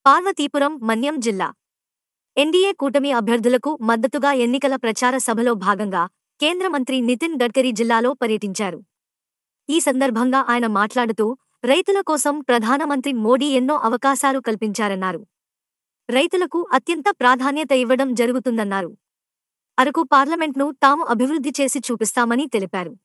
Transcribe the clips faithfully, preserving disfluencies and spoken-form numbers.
పార్వతీపురం మన్యం జిల్లా ఎన్డీఏ కూటమి అభ్యర్థులకు మద్దతుగా ఎన్నికల ప్రచార సభలో భాగంగా కేంద్ర మంత్రి నితిన్ గడ్కరీ జిల్లాలో పర్యటించారు. ఈ సందర్భంగా ఆయన మాట్లాడుతూ రైతుల కోసం ప్రధానమంత్రి మోడీ ఎన్నో అవకాశాలు కల్పించారన్నారు. రైతులకు అత్యంత ప్రాధాన్యత ఇవ్వడం జరుగుతుందన్నారు. అరకు పార్లమెంట్ను తాము అభివృద్ధి చేసి చూపిస్తామని తెలిపారు.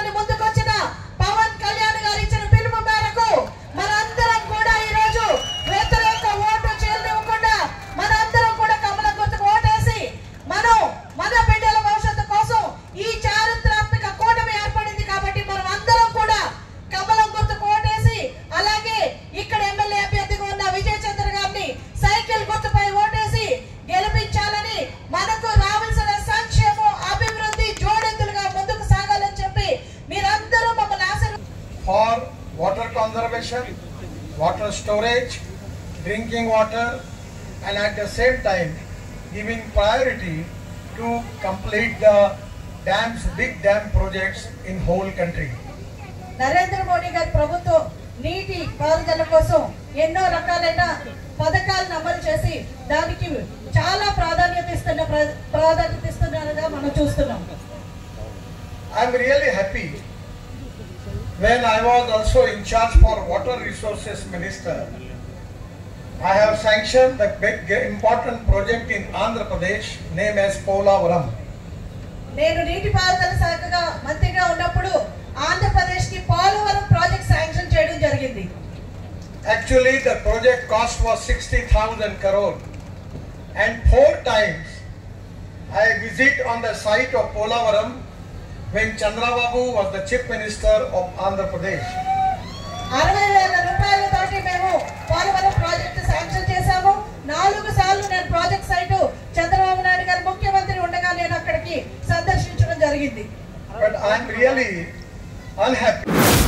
For water conservation, water storage, drinking water, and at the same time giving priority to complete the dams, big dam projects in whole country. Narendra Modi గారి ప్రభుత్వం నీటి పారుదల కోసం ఎన్నో రకాలైన పథకాలను అమలు చేసి దానికి చాలా ప్రాధాన్యత ఇస్తున్న ప్రాధాన్యత ఇస్తున్నారుగా మనం చూస్తున్నాం. I am really happy. When I was also in charge for Water Resources Minister, I have sanctioned the big important project in Andhra Pradesh named as Polavaram. నేను నీటిపారుదల శాఖగా మంత్రిగా ఉన్నప్పుడు ఆంధ్రప్రదేశ్ కి పోలవరం ప్రాజెక్ట్ శాంక్షన్ చేయడం జరిగింది. Actually the project cost was sixty thousand crore, and four times I visit on the site of Polavaram when Chandrababu was the chief minister of Andhra Pradesh. అరవై వేల రూపాయల తోటి మేము పోలవరం ప్రాజెక్ట్ శాంక్షన్ చేశాము. నాలుగు సార్లు నేను ప్రాజెక్ట్ సైట్ చంద్రబాబు నాయుడు గారు ముఖ్యమంత్రి ఉండగా నేను అక్కడికి సందర్శించడం జరిగింది. But I am really unhappy.